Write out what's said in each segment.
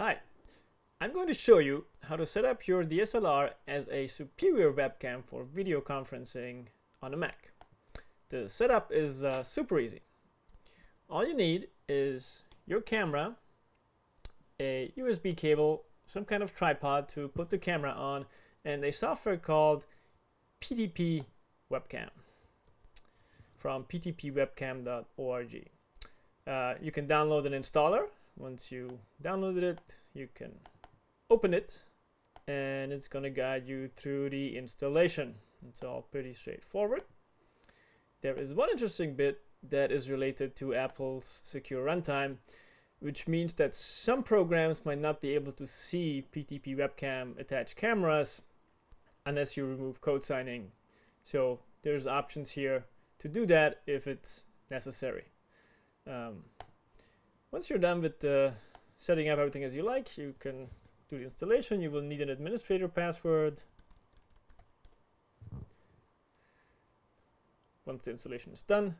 Hi, I'm going to show you how to set up your DSLR as a superior webcam for video conferencing on a Mac. The setup is super easy. All you need is your camera, a USB cable, some kind of tripod to put the camera on, and a software called PTP Webcam from ptpwebcam.org. You can download an installer. Once you downloaded it, you can open it and it's going to guide you through the installation. It's all pretty straightforward. There is one interesting bit that is related to Apple's secure runtime, which means that some programs might not be able to see PTP webcam attached cameras unless you remove code signing. So there's options here to do that if it's necessary. Once you're done with setting up everything as you like, you can do the installation. You will need an administrator password. Once the installation is done,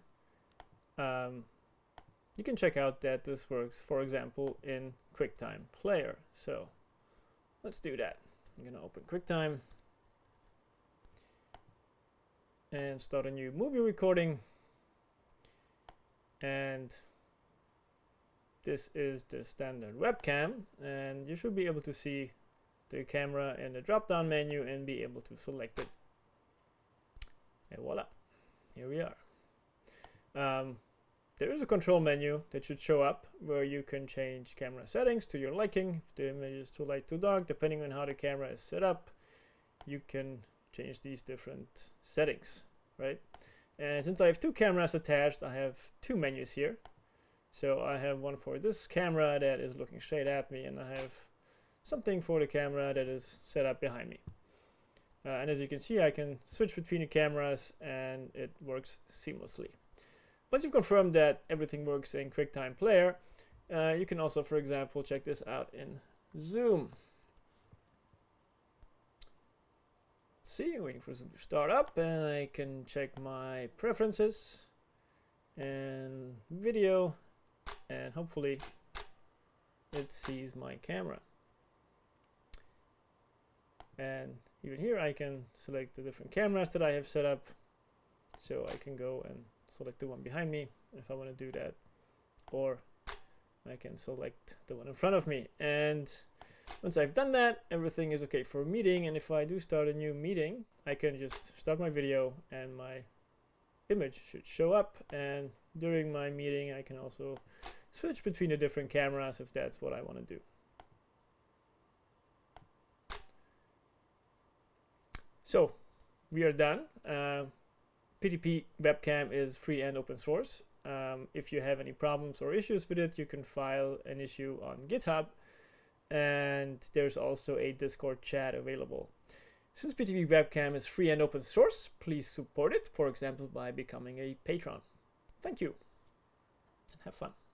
you can check out that this works, for example, in QuickTime Player. So let's do that. I'm going to open QuickTime and start a new movie recording. And this is the standard webcam, and you should be able to see the camera in the drop-down menu and be able to select it. And voila, here we are. There is a control menu that should show up where you can change camera settings to your liking. If the image is too light, too dark, depending on how the camera is set up, you can change these different settings, right? And since I have two cameras attached, I have two menus here. So I have one for this camera that is looking straight at me, and I have something for the camera that is set up behind me. And as you can see, I can switch between the cameras and it works seamlessly. Once you've confirmed that everything works in QuickTime Player, you can also, for example, check this out in Zoom. See, waiting for Zoom to start up, and I can check my preferences and video, and hopefully it sees my camera. And even here I can select the different cameras that I have set up, so I can go and select the one behind me if I want to do that, or I can select the one in front of me. And once I've done that, everything is okay for a meeting. And if I do start a new meeting, I can just start my video and my image should show up, and during my meeting I can also switch between the different cameras if that's what I want to do. So we are done. PTP Webcam is free and open source. If you have any problems or issues with it, you can file an issue on GitHub, and there's also a Discord chat available. Since PTP Webcam is free and open source, please support it, for example, by becoming a patron. Thank you, and have fun.